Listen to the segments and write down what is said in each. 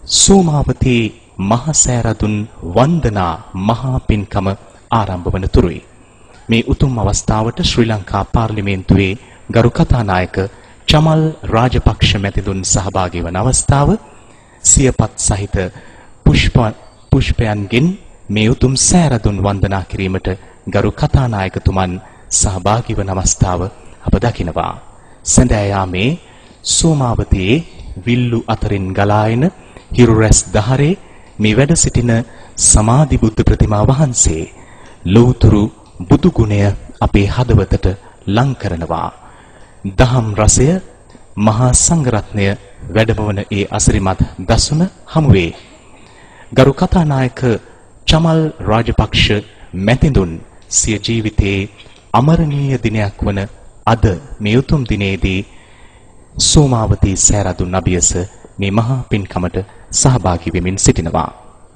සෝමාවතී මහා සෑරදුන් වන්දනා මහා පින්කම ආරම්භ වන තුරුයි. මේ උතුම් අවස්ථාවට ශ්‍රී ලංකා පාර්ලිමේන්තුවේ ගරු කතානායක චමල් රාජපක්ෂ මැතිතුන් සහභාගී වන අවස්ථාව සියපත් සහිත පුෂ්පයන්ගෙන් මේ උතුම් සෑරදුන් වන්දනා කිරීමට ගරු කතානායකතුමන් සහභාගී වන අවස්ථාව අප දකිනවා. සඳෑ යාමේ සෝමාවතියේ විල්ලු අතරින් ගලා එන හිරු රැස් දහරේ මේ වැඩ සිටින සමාධි බුද්ධ ප්‍රතිමා වහන්සේ ලෝතුරු බුදු ගුණය අපේ හදවතට ලං කරනවා. දහම් රසය මහා සංඝරත්නය වැඩමවන ඒ අසිරිමත් දසුන හමුවේ ගරු කතානායක චමල් රාජපක්ෂ මැතිතුන් සිය ජීවිතයේ අමරණීය දිනයක් වන අද මේ උතුම් දිනේදී සෝමාවතී සෑරදුන් අභියස මේ මහා පින්කමට සහභාගී වෙමින් සිටිනවා.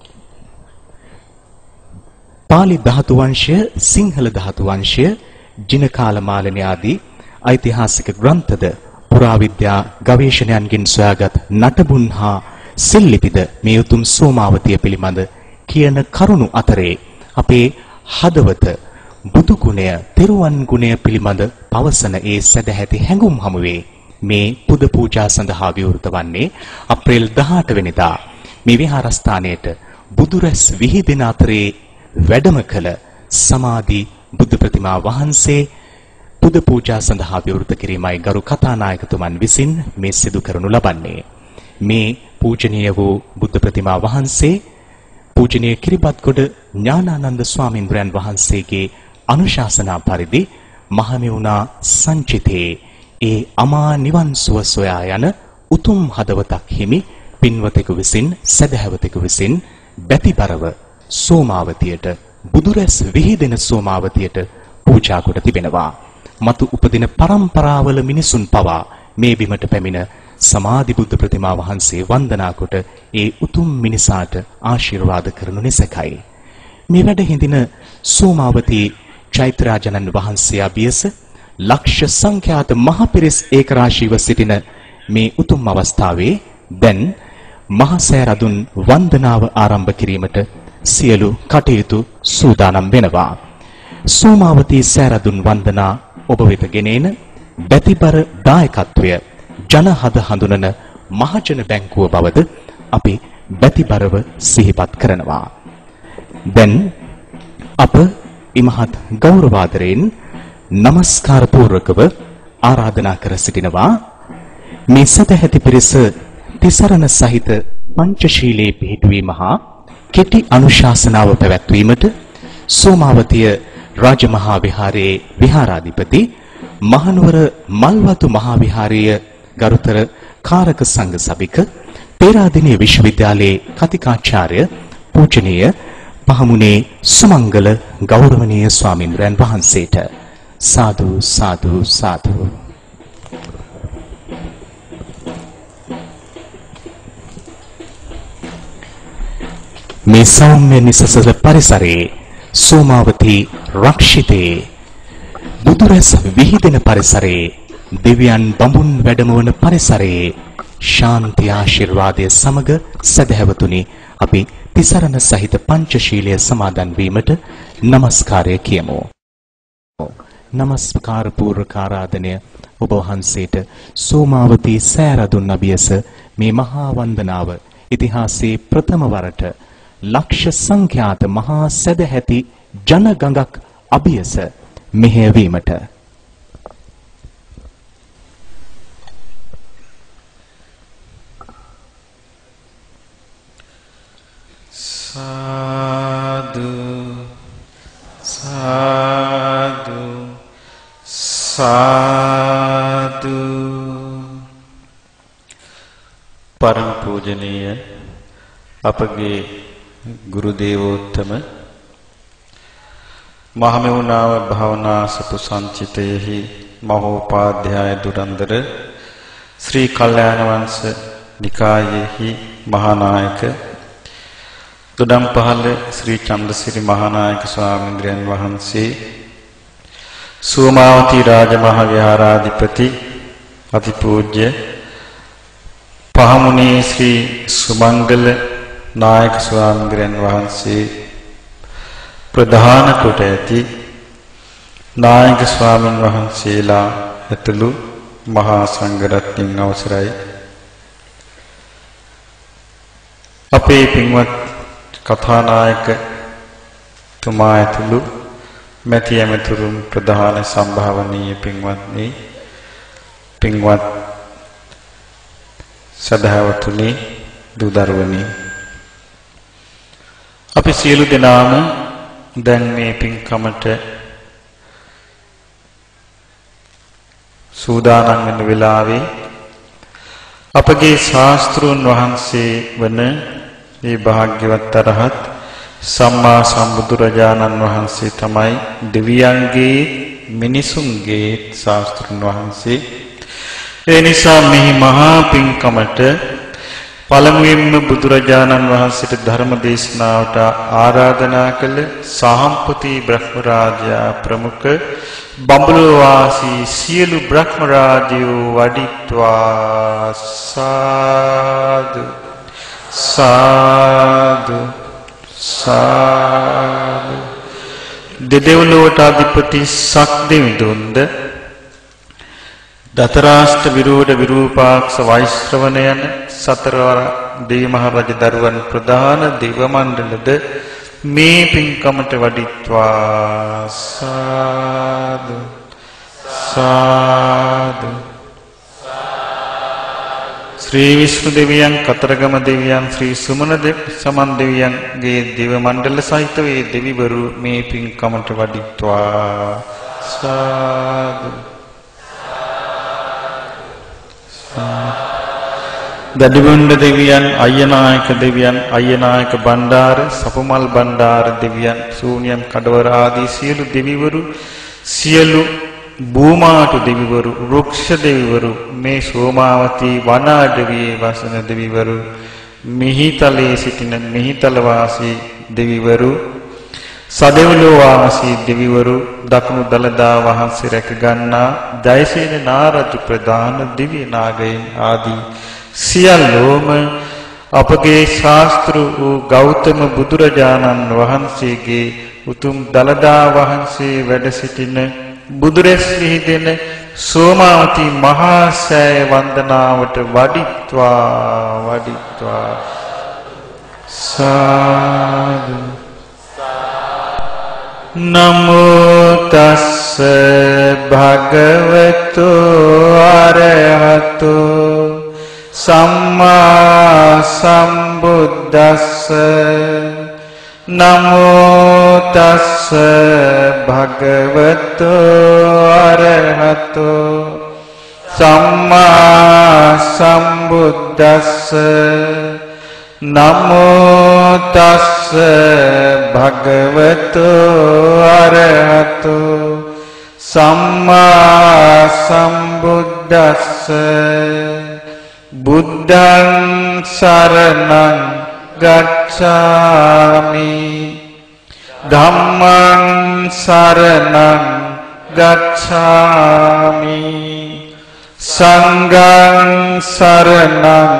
පාලි ධාතු වංශය, සිංහල ධාතු වංශය, ජිනකාල මාලනී ආදී ඓතිහාසික ග්‍රන්ථද පුරාවිද්‍යා ගවේෂණයන්ගෙන් සොයාගත් නටබුන් හා සිල්ලිපිද මේ උතුම් සෝමාවතිය පිළිබඳ කියන කරුණු අතරේ අපේ හදවත බුදු ගුණය, තෙරුවන් ගුණය පිළිබඳ පවසන ඒ සදැහැති හැඟුම් හමුවේ මේ පුද පූජා සඳහා විවෘත වන්නේ අප්‍රේල් 18 වෙනිදා මේ විහාරස්ථානයේට බුදුරැස් විහිදෙන අතරේ වැඩම කළ සමාධි බුද්ධ ප්‍රතිමා වහන්සේ පුද පූජා සඳහා විවෘත කිරීමයි ගරු කතානායකතුමන් විසින් මේ සිදු කරනු ලබන්නේ. මේ පූජනීය වූ බුද්ධ ප්‍රතිමා වහන්සේ පූජනීය කිරිබත්ගොඩ ඥානානන්ද ස්වාමීන්ද්‍රයන් වහන්සේගේ අනුශාසනා පරිදි මහමෙවුනා සංචිතේ ඒ අමා නිවන් සුව සොයා යන උතුම් හදවතක් හිමි පින්වතෙකු විසින් සදහැවතෙකු විසින් බැතිබරව සෝමාවතියට බුදුරැස් විහිදෙන සෝමාවතියට පූජා කොට තිබෙනවා. මතු උපදින පරම්පරාවල මිනිසුන් පවා මේ බිමට පැමිණ සමාධි බුද්ධ ප්‍රතිමා වහන්සේ වන්දනා කොට ඒ උතුම් මිනිසාට ආශිර්වාද කරනු නිසකයි. මේ වැඩ හිඳින සෝමාවතී චෛත්‍යරාජනන් වහන්සේ අභියස ලක්ෂ සංඛ්‍යාත මහ පිරිස් ඒකරාශීව සිටින මේ උතුම් අවස්ථාවේ දැන් මහා සෑරදුන් වන්දනාව ආරම්භ කිරීමට සියලු කටයුතු සූදානම් වෙනවා. සෝමාවතී සෑරදුන් වන්දනා ඔබ වෙත ගෙනෙන බැතිබර දායකත්වය ජනහද හඳුනන මහජන බැංකුව බවද අපි බැතිබරව සිහිපත් කරනවා. දැන් අප ඉමහත් ගෞරවාදරයෙන් නමස්කාර පූර්වකව ආරාධනා කර සිටිනවා මේ සදැහැති පිරිස තිසරණ සහිත පංචශීලයේ පිහිටුවීම හා කෙටි අනුශාසනාව පැවැත්වීමට සෝමාවතිය රාජමහා විහාරයේ විහාරාධිපති මහනුවර මල්වතු මහා විහාරයේ ගරුතර කාරක සංඝ සභික පේරාදෙණිය විශ්වවිද්‍යාලයේ කතිකාචාර්ය පූජනීය පහමුණේ සුමංගල ගෞරවනීය ස්වාමීන්ද්‍රයන් වහන්සේට සාදු සාදු සාදු. මේ සෞම්‍ය නිසසල පරිසරයේ සෝමාවතී රක්ෂිතේ බුදුරැස් විහිදෙන පරිසරයේ දෙවියන් බඹුන් වැඩමවන පරිසරයේ ශාන්ති ආශිර්වාදය සමග සදහැවතුනි අපි තිසරණ සහිත පංචශීලය සමාදන් වීමට নমස්කාරය කියමු. নমස්කාර පූර්වක ආරාධනය ඔබ වහන්සේට සෝමාවතී සෑරදුන් අභියස මේ මහා වන්දනාව ඉතිහාසයේ ප්‍රථම වරට ලක්ෂ සංඛ්‍යාත මහා සදැහැති ජනගඟක් අභියස මෙහෙයවීමට සාදු සාදු සාදු. පරම පූජනීය අපගේ ගුරු දේවෝත්තම මහමෙවුනාව භාවනා සපු සංචිතයෙහි මහෝපාධ්‍යාය දුරන්දර ශ්‍රී කල්යාණ වංශ නිකායෙහි මහානායක දොඩම්පහළ ශ්‍රී චන්දසිරි මහානායක ස්වාමීන්ද්‍රයන් වහන්සේ, සෝමාවතී රාජමහා විහාරාධිපති අතිපූජ්‍ය පහමුණේ ශ්‍රී සුමංගල නායක ස්වාමීන් වහන්සේ ප්‍රධාන කොට ඇති නායක ස්වාමීන් වහන්සේලා ඇතුළු මහා සංඝරත්නයන් අවසරයි. අපේ පින්වත් කථානායක තුමා ඇතුළු මැති ඇමතුරුම් ප්‍රධාන සම්භාවනීය පින්වත්නි, පින්වත් සදහවතුනි, දූ දරුවනි, අපි සියලු දෙනාම දැන් මේ පින්කමට සූදානම් වෙන වෙලාවේ අපගේ ශාස්ත්‍රූන් වහන්සේ වන මේ භාග්‍යවත් අරහත් සම්මා සම්බුදුරජාණන් වහන්සේ තමයි දෙවියන්ගේ මිනිසුන්ගේ ශාස්ත්‍රූන් වහන්සේ. ඒ නිසා මේ මහා පින්කමට පළමුවෙන්ම බුදුරජාණන් වහන්සේට ධර්ම දේශනාවට ආරාධනා කළ සාම්පති බ්‍රහ්ම රාජයා ප්‍රමුඛ බඹලෝ වාසී සියලු බ්‍රහ්ම රාජයෝ වඩිත්වා. සාදු සාදු සාදු. දෙදෙව්ලොවට අධිපති සක්දෙවිඳුන්ද දතරාෂ්ට විරෝධ විරූපාක්ෂ වෛශ්‍රවණ යන සතරවර දෙවි මහ රජ දරුවන් ප්‍රධාන දේව මණ්ඩලද මේ පින්කමට වඩිත්වා. සාදු සාදු. ශ්‍රී විෂ්ණු දෙවියන්, කතරගම දෙවියන්, ශ්‍රී සුමන සමන් දෙවියන්ගේ දේව මණ්ඩල සහිත වේ දෙවිවරු මේ පින්කමට වඩිත්වා. සාදු. දඩිබොණ්ඩ දෙවියන්, අයනායක දෙවියන්, අයනායක බණ්ඩාර, සපුමල් බණ්ඩාර දෙවියන්, ශූන්‍යම් කඩවර ආදී සියලු දෙවිවරු, සියලු භූමාට දෙවිවරු, වෘක්ෂ දෙවිවරු, මේ සෝමාවතී වනාඩවියේ වසන දෙවිවරු, මිහිතලයේ සිටින මිහිතල වාසී දෙවිවරු, සදෙව්ලොව වාසී දෙවිවරු, දකුණු දළදා වහන්සේ රැක ගන්නා ජයසේන නාරජු ප්‍රධාන දිව්‍ය නාගයන් ආදී සියල්ලෝම අපගේ ශාස්ත්‍ර වූ ගෞතම බුදුරජාණන් වහන්සේගේ උතුම් දළදා වහන්සේ වැඩ සිටින බුදුරැස් විහිදෙන සෝමාවතී මහා සෑය වන්දනාවට වඩිත්වා වඩිත්වා. සාදු. නමෝ තස්ස භගවතු අරහතෝ සම්මා සම්බුද්දස්ස. නමෝ තස්ස භගවතු අරහතෝ සම්මා සම්බුද්දස්ස. නමෝ තස්ස භගවතු අරහතෝ සම්මා සම්බුද්දස්ස. බුද්ධං සරණං ගච්ඡාමි ධම්මං සරණං ගච්ඡාමි සංඝං සරණං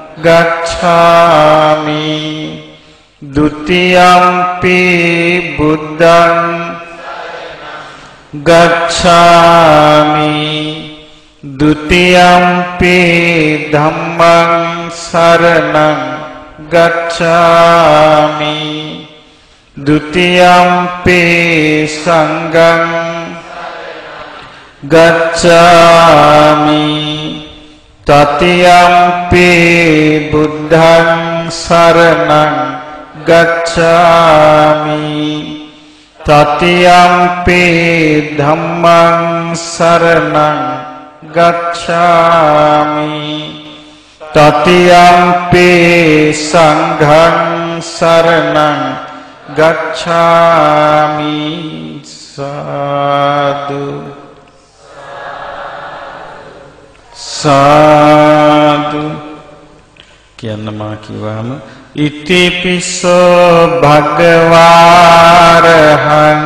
ගච්ඡාමි ဒုတိယံ පි බුද්ධං ගච්ඡාමි ဒုတိယံ පි ධම්මං සරණං ගච්ඡාමි ဒုတိယံ පි සංඝං ගච්ඡාමි တတိယံ පි බුද්ධං සරණං ගච්ඡාමි တတိယံ පි ධම්මං සරණං ගච්ඡාමි တတိယံ පි සංඝං සරණං ගච්ඡාමි. සාදු සාදු. කියන්න මා කිව්වම ඉතිපිසෝ භගවාරහං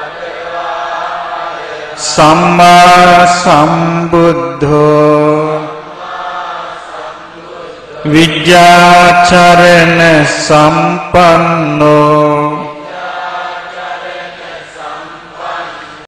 සම්මා සම්බුද්ධෝ විද්‍යාචරණ සම්පන්නෝ